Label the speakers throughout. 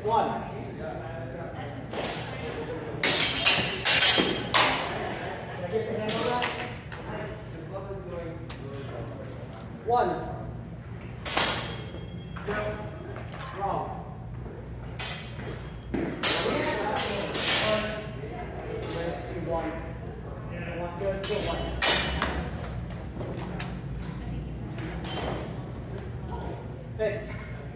Speaker 1: 1. Get the hand on that. Ones. Wrong. One. One good, still one. Fix.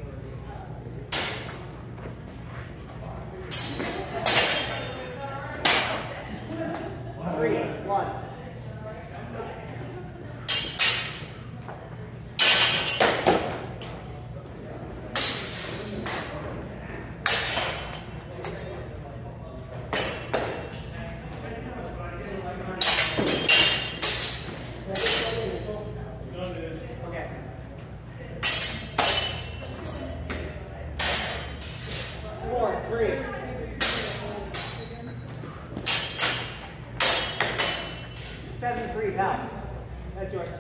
Speaker 1: Three, one. Okay. 4, 3. 7, 3, down. That's yours.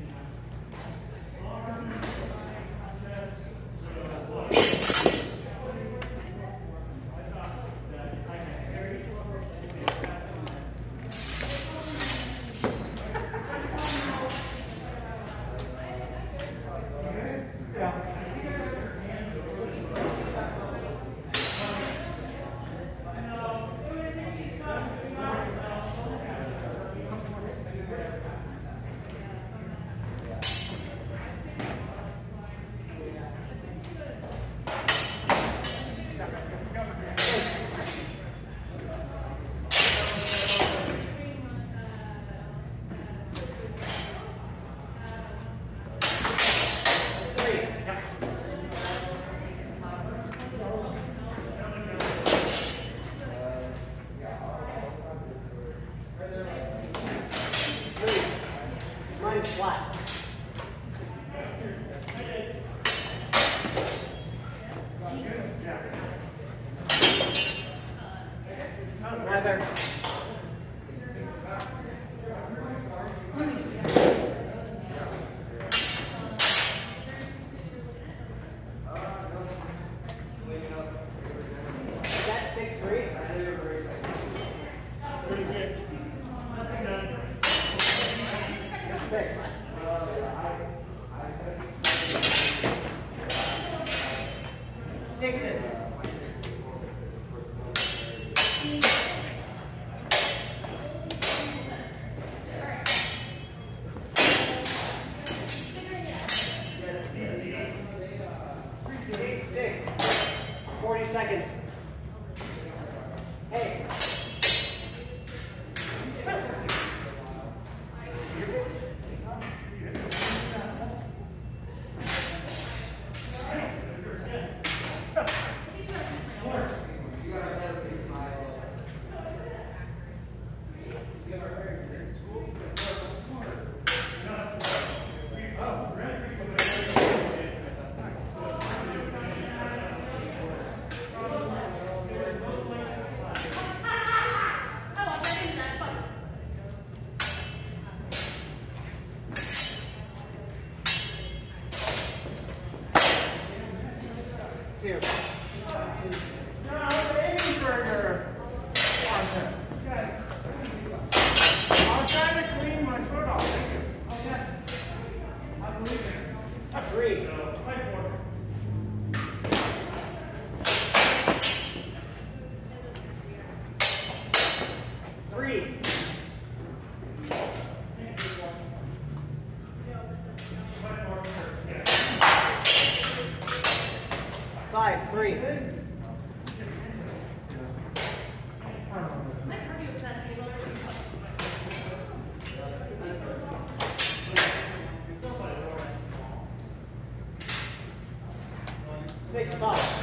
Speaker 1: Mine's flat. Rather. 6-3. Fix. Sixes. Six. 40 seconds. Hey. Two. No, baby burger. Okay. I'll try to clean my foot off. Okay. I believe it. 3. Threes. 5, 3. Six, 5.